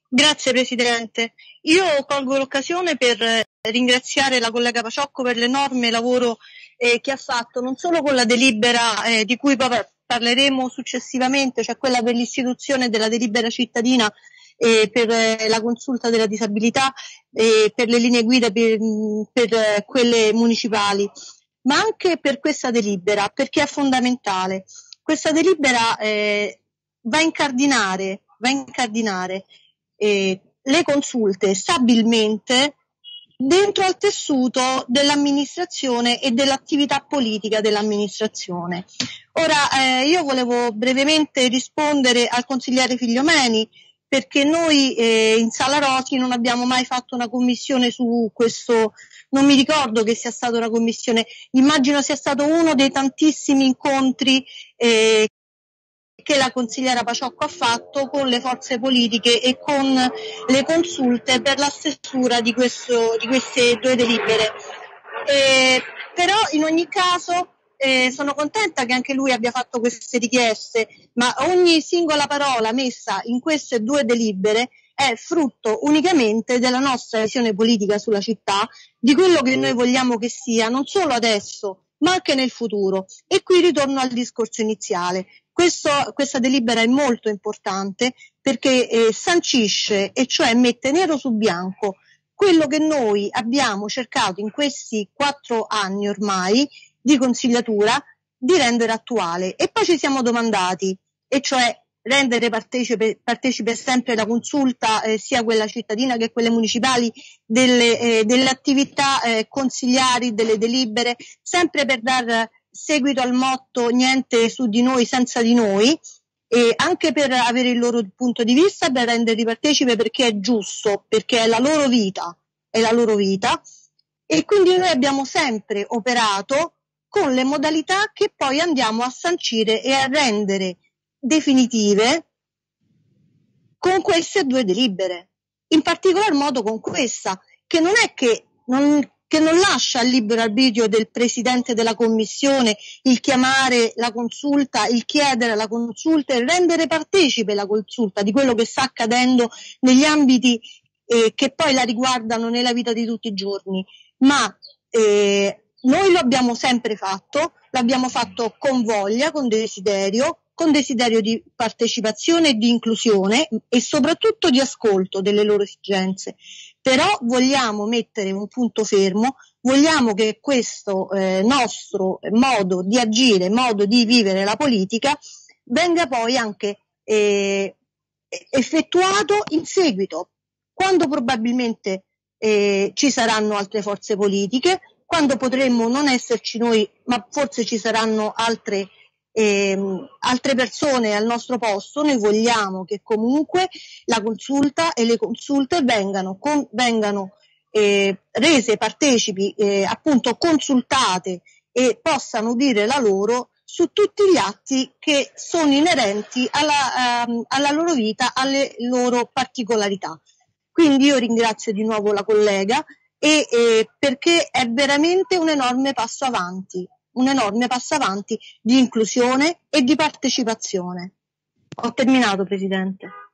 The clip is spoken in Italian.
Grazie Presidente. Io colgo l'occasione per ringraziare la collega Paciocco per l'enorme lavoro che ha fatto, non solo con la delibera di cui poi parleremo successivamente, cioè quella per l'istituzione della delibera cittadina per la consulta della disabilità e per le linee guida per quelle municipali, ma anche per questa delibera, perché è fondamentale. Questa delibera va a incardinare le consulte stabilmente dentro al tessuto dell'amministrazione e dell'attività politica dell'amministrazione. Ora, io volevo brevemente rispondere al consigliere Figliomeni, perché noi in Sala Roti non abbiamo mai fatto una commissione su questo, non mi ricordo che sia stata una commissione, immagino sia stato uno dei tantissimi incontri che la consigliera Paciocco ha fatto con le forze politiche e con le consulte per la stesura di queste due delibere. Però in ogni caso sono contenta che anche lui abbia fatto queste richieste, ma ogni singola parola messa in queste due delibere è frutto unicamente della nostra visione politica sulla città, di quello che noi vogliamo che sia, non solo adesso, ma anche nel futuro. E qui ritorno al discorso iniziale. Questa delibera è molto importante perché sancisce, e cioè mette nero su bianco, quello che noi abbiamo cercato in questi 4 anni ormai di consigliatura di rendere attuale. E poi ci siamo domandati, e cioè rendere partecipe sempre la consulta, sia quella cittadina che quelle municipali, delle attività consigliari, delle delibere, sempre per dar seguito al motto niente su di noi senza di noi, e anche per avere il loro punto di vista, per renderli partecipe perché è giusto, perché è la loro vita, e quindi noi abbiamo sempre operato con le modalità che poi andiamo a sancire e a rendere definitive con queste due delibere, in particolar modo con questa, che non è che non lascia al libero arbitrio del Presidente della Commissione il chiamare la consulta, il chiedere la consulta e rendere partecipe la consulta di quello che sta accadendo negli ambiti che poi la riguardano nella vita di tutti i giorni, ma noi lo abbiamo sempre fatto, l'abbiamo fatto con voglia, con desiderio di partecipazione e di inclusione e soprattutto di ascolto delle loro esigenze. Però vogliamo mettere un punto fermo, vogliamo che questo nostro modo di agire, modo di vivere la politica venga poi anche effettuato in seguito, quando probabilmente ci saranno altre forze politiche, quando potremmo non esserci noi, ma forse ci saranno altre persone al nostro posto. Noi vogliamo che comunque la consulta e le consulte vengano rese partecipi, appunto consultate, e possano dire la loro su tutti gli atti che sono inerenti alla loro vita, alle loro particolarità. Quindi io ringrazio di nuovo la collega perché è veramente un enorme passo avanti di inclusione e di partecipazione. Ho terminato, Presidente.